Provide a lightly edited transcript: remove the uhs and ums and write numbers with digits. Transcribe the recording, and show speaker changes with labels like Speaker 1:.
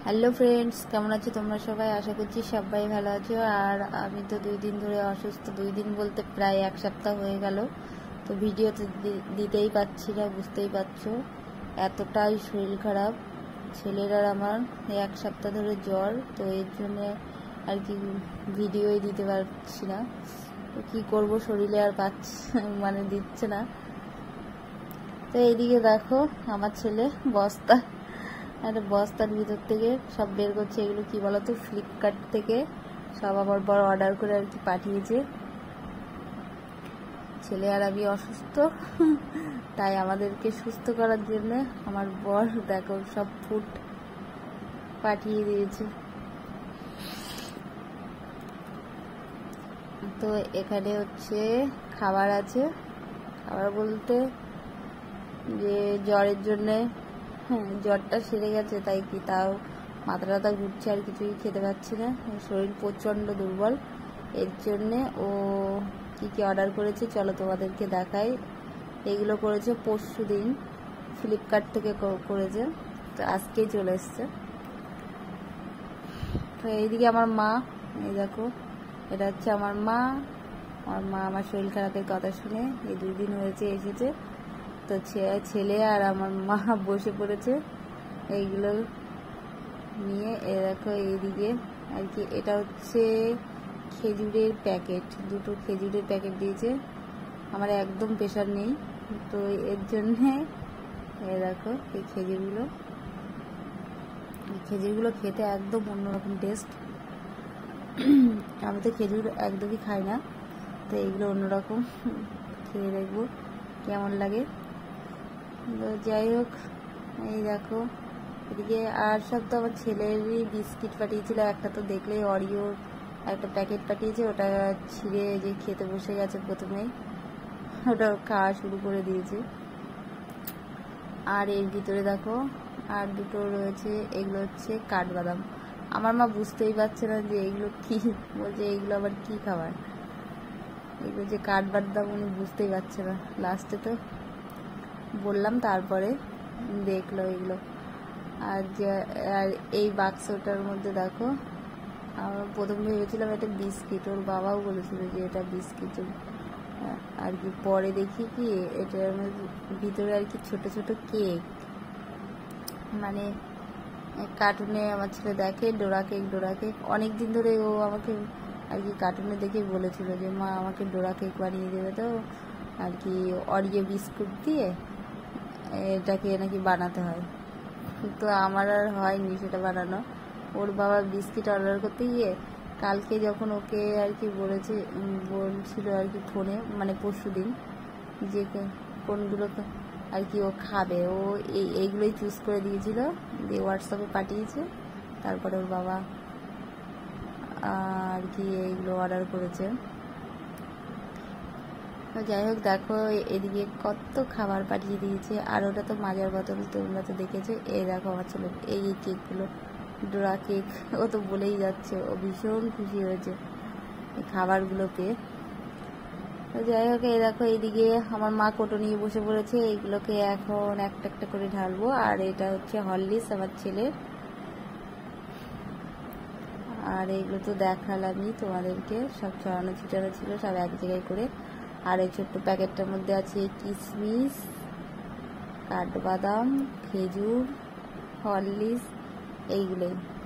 Speaker 1: Hello friends, কেমন আছো তোমরা সবাই? আশা করছি সবাই ভালো আছো। আর আমি তো 2 দিন ধরে অসুস্থ, 2 দিন বলতে প্রায় 1 সপ্তাহ হয়ে গেল। তো ভিডিও তো দিতেই পারছি না, বুঝতেই পারছো এতটাই শরীর খারাপ। ছেলের আর আমার 1 সপ্তাহ ধরে জ্বর, তো এর জন্য আর কি ভিডিওই দিতে পারছি না। তো কী করবো, শরীরে আর পাচ্ছি মানে দিচ্ছে না। তো এইদিকে দেখো আমার ছেলে একটা বস্তার ভিতর থেকে সব বের করছে। এগুলো কি বলতো, ফ্লিপকার্ট থেকে সব আমার বড় অর্ডার করে আর কি পাঠিয়েছে। ছেলে আর আমি অসুস্থ, তাই আমাদেরকে সুস্থ করার জন্য আমার বর দেখো সব ফুড পাঠিয়ে দিয়েছে। তো এখানে হচ্ছে খাবার আছে, খাবার বলতে যে জ্বরের জন্যে, জ্বরটা সেরে গেছে, তাই কি তাও মাথা টাথা ঘুরছে, আর কিছুই খেতে পাচ্ছি না, শরীর প্রচণ্ড দুর্বল। এর জন্যে ও কি কি অর্ডার করেছে চলো তোমাদেরকে দেখাই। এগুলো করেছে পরশু দিন, ফ্লিপকার্ট থেকে করেছে, তো আজকেই চলে এসছে। তো এইদিকে আমার মা, এই দেখো এটা হচ্ছে আমার মা। আমার শরীর খারাপের কথা শুনে এই 2 দিন হয়েছে এসেছে। তো ছেলে আর আমার মা বসে পড়েছে এইগুলো নিয়ে। এ দেখো এইদিকে আর কি এটা হচ্ছে খেজুরের প্যাকেট, 2টো খেজুরের প্যাকেট দিয়েছে। আমার একদম প্রেশার নেই, তো এর জন্যে এ দেখো এই খেজুরগুলো খেতে একদম অন্যরকম টেস্ট। আমি তো খেজুর একদমই খাই না, তো এইগুলো অন্যরকম, খেয়ে দেখবো কেমন লাগে। তো যাই হোক, এই দেখো এদিকে আর সব তো আমার ছেলেরই বিস্কিট পাঠিয়েছিল। একটা তো দেখলেই অরিওর একটা প্যাকেট পাঠিয়েছে, ওটা ছিঁড়ে যে খেতে বসে গেছে প্রথমেই, ওটা খাওয়া শুরু করে দিয়েছে। আর এর ভিতরে দেখো আর 2টো রয়েছে, এগুলো হচ্ছে কাঠবাদাম। আমার মা বুঝতেই পারছে না যে এইগুলো কি, বলছে এইগুলো আবার কি খাবার, এগুলো যে কাঠবাদাম উনি বুঝতেই পারছে না। লাস্টে তো বললাম, তারপরে দেখলো এগুলো। আর এই বাক্সটার মধ্যে দেখো, আমরা প্রথম ভেবেছিলাম এটা বিস্কিট, ওর বাবাও বলেছিল যে এটা বিস্কিট আর কি। পরে দেখি কি এটার ভিতরে আর কি ছোট ছোট কেক, মানে কার্টুনে আমার ছেলে দেখে ডোরা কেক। অনেক দিন ধরে ও আমাকে আর কি কার্টুনে দেখে বলেছিল যে মা আমাকে ডোরা কেক বানিয়ে দেবে, তো আর কি অরিও বিস্কুট দিয়ে এটাকে নাকি বানাতে হয়। তো আমার আর হয়নি সেটা বানানো। ওর বাবা বিস্কিট অর্ডার করতে গিয়ে কালকে যখন ওকে আর কি বলছিল আর কি ফোনে, মানে পরশু দিন, যে কোনগুলো আর কি ও খাবে, ও এইগুলোই চুজ করে দিয়েছিল, দিয়ে হোয়াটসঅ্যাপে পাঠিয়েছে। তারপরে ওর বাবা আর কি এইগুলো অর্ডার করেছে। যাই হোক দেখো এদিকে কত খাবার পাঠিয়ে দিয়েছে। আর ওটা তো মাজার বোতল, তোমরা তো দেখেছো। এই দেখো আমার ছেলে এই কেকগুলো, ডোরা কেক, ও তো বলেই যাচ্ছে, ও ভীষণ খুশি হয়েছে এই খাবারগুলো পেয়ে। তো যাই হোক এই দেখো এইদিকে আমার মা কোটো নিয়ে বসে পড়েছে, এইগুলোকে এখন একটা একটা করে ঢালবো। আর এটা হচ্ছে হরলিক্স আমার ছেলের। আর এইগুলো তো দেখালামই তোমাদেরকে, সব ছড়ানো ছিটানো ছিল সব এক জায়গায় করে। আর এই ছোট্ট প্যাকেটটার মধ্যে আছে কিশমিশ, কাঠবাদাম, খেজুর, হরলিক্স, এইগুলোই।